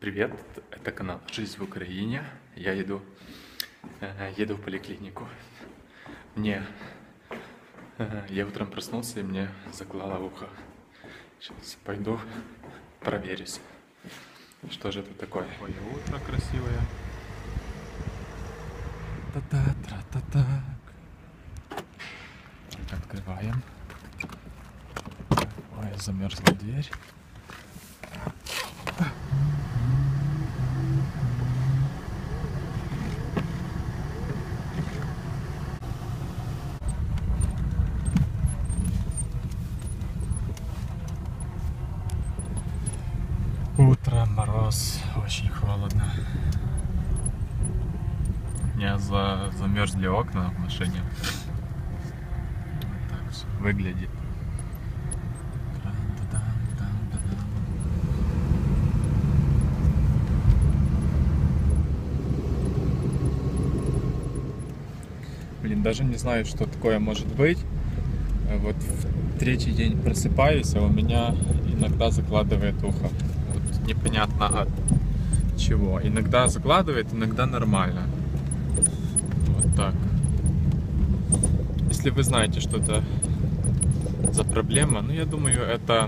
Привет, это канал «Жизнь в Украине». Я еду в поликлинику. Я утром проснулся и мне заклало ухо. Сейчас пойду проверюсь, что же это такое. Ой, утро красивое. Та-та-тра-та-так. Открываем. Ой, замерзла дверь. Утро, мороз, очень холодно. У меня замерзли окна в машине. Вот так все выглядит. Блин, даже не знаю, что такое может быть. Вот в третий день просыпаюсь, а у меня иногда закладывает ухо. Вот непонятно от чего. Иногда закладывает, иногда нормально. Вот так. Если вы знаете, что это за проблема, ну я думаю, это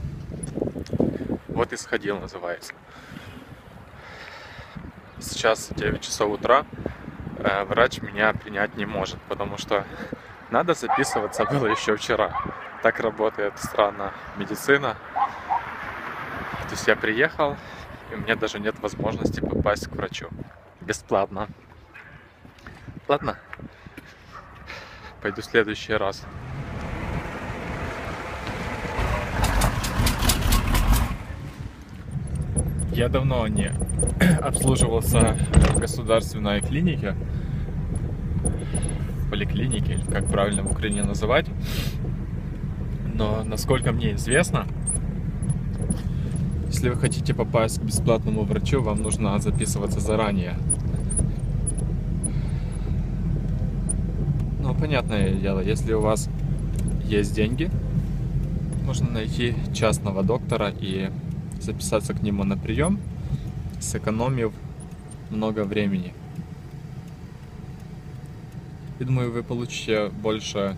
вот исходил называется. Сейчас 9 часов утра. Врач меня принять не может, потому что надо записываться было еще вчера. Так работает странно медицина. То есть я приехал, и у меня даже нет возможности попасть к врачу. Бесплатно. Ладно? Пойду в следующий раз. Я давно не обслуживался в государственной клинике, в поликлинике, или как правильно в Украине называть. Но насколько мне известно, если вы хотите попасть к бесплатному врачу, вам нужно записываться заранее. Ну, понятное дело, если у вас есть деньги, можно найти частного доктора и записаться к нему на прием, сэкономив много времени. Я думаю, вы получите больше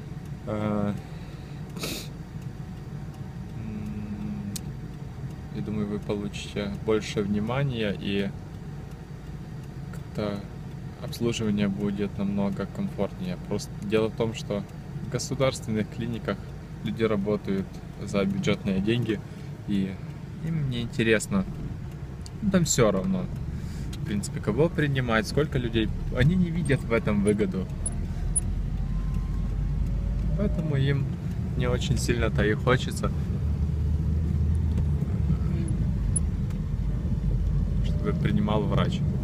внимания, и как-то обслуживание будет намного комфортнее. Просто дело в том, что в государственных клиниках люди работают за бюджетные деньги, и им не интересно. Там все равно. В принципе, кого принимать, сколько людей. Они не видят в этом выгоду. Поэтому им не очень сильно-то и хочется, чтобы принимал врач.